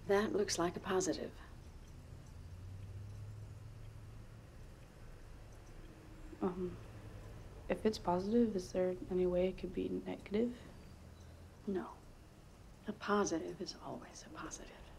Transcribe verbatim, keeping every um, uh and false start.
That looks like a positive. Um, if it's positive, is there any way it could be negative? No. A positive is always a positive.